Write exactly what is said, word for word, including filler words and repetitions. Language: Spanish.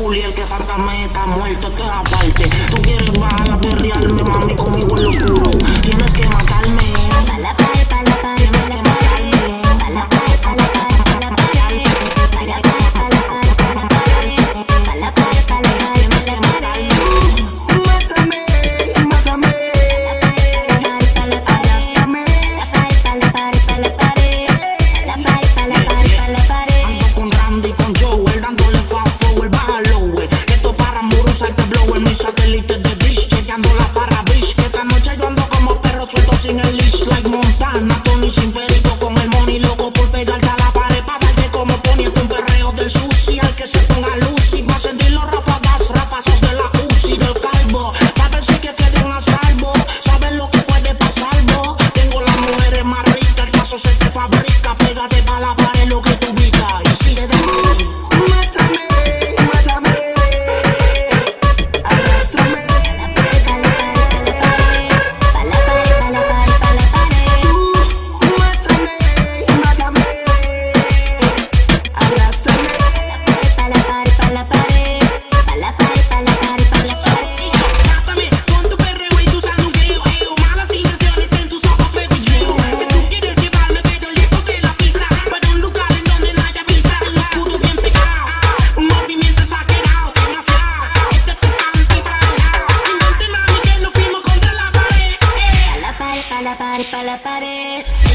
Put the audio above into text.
full y el que falta me está muerto, esto es aparte. Tú quieres bajar a perrearme, mami, conmigo en lo oscuro. Tienes que matarme. Pa' la pared, pa' la pared, tienes que matarme. Pa' la pared, pa' la pared, pa' la pared. Pa' la pared, pa' la pared, pa' la pared. Pa' la pared, pa' la pared, tienes que matarme. Mátame, mátame. Pa' la pared, pa' la pared, pa' la pared, pa' la pared. Pa' la pared, pa' la pared, pa' la pared. Ando con Randy, con Joel, dándole fast forward, bájalo, wey. Esto para Murusa, te blow en mi satélite de dish, chequeando la para bish. Que esta noche yo ando como perro suelto sin el leash, like Montana, Tony sin perico, con el money loco por pegarte a la pared, pa' darte como poniendo un perreo del sushi. Al que se ponga luz y va a sentir los ráfagas, rafazos de la Uzi, del calvo, pa' ver si que queden a salvo. Sabes lo que puede pasar, vos. Tengo las mujeres más ricas, el caso se te fabrica, pégate pa' la pared lo que tú ubicas y sigue de mátame, mátame, arrástrame. Pa' la pared, pa' la pared, pa' la pared, pa' la pared. Mátame, mátame, arrástrame. Pa' la pared, pa' la pared, pa' la pared, pa' la pared, pa' la pared. Mátame con tu perreo y tu sanduqueo, eo. Malas intenciones en tus ojos, baby, yo. Que tú quieres llevarme pero lejos de la pista, para un lugar en donde no haya vista. Un escudo bien pegado, un movimiento exagerado, demasiado. Esto es picante y bailado. Invente, mami, que nos fuimos contra la pared. Pa' la pared, pa' la pared, pa' la pared.